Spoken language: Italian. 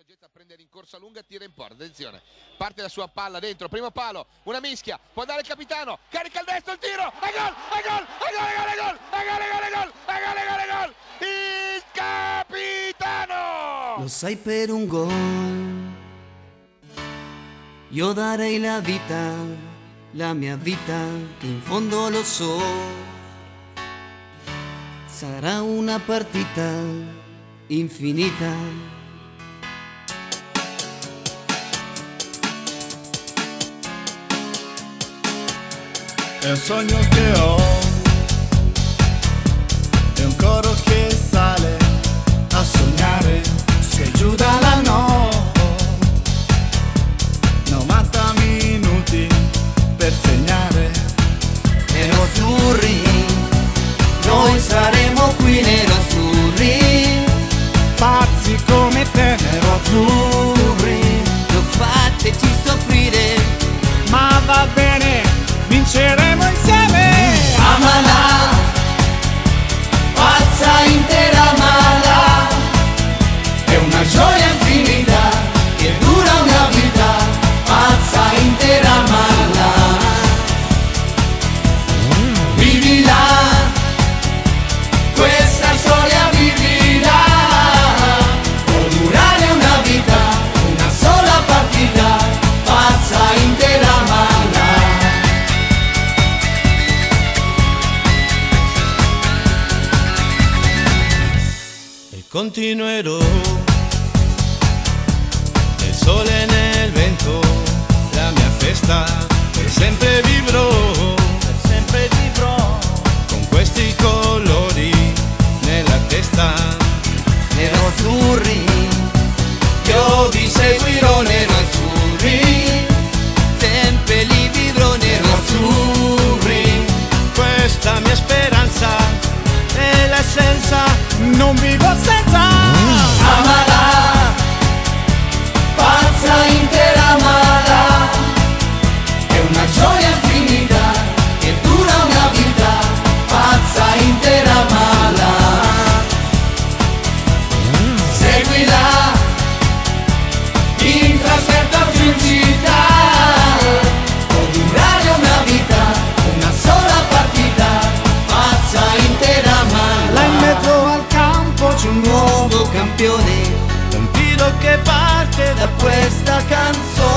Getta prende rincorsa lunga, tira in porta, attenzione, parte la sua palla dentro, primo palo, una mischia, può andare il capitano, carica il destro, il tiro, e gol, e gol, e gol, e gol, e gol, e gol, e gol, e gol, e gol, e gol, e gol, il capitano! Lo sai, per un gol io darei la vita, la mia vita, che in fondo lo so, sarà una partita infinita. È un sogno che ho, è un coro che sale a sognare, se giù dalla notte, 90 minuti per segnare. Nerazzurri, noi saremo qui nerazzurri, Pazzi come te, nerazzurri, lo fateci soffrire, ma va bene, vinceremo insieme. amala, pazza intera mala, è una gioia infinita che dura una vita, pazza intera mala, vivila, questa storia vivila, può durare una vita, una sola partita, pazza intera mala. Continuerò nel sole e nel vento, la mia festa per sempre vivrò, con questi colori nella testa. Nerazzurri, io vi seguirò nerazzurri, sempre li vivrò nerazzurri. Questa mia speranza è l'essenza, non vivo senza. Amala, pazza intera mala, è una gioia infinita che dura una vita, pazza intera mala. Seguila, in trasferta vincita, può durare una vita, una sola partita, pazza intera mala. Là in mezzo al campo c'è un nuovo Nuovo campione un tiro che parte da questa canzone.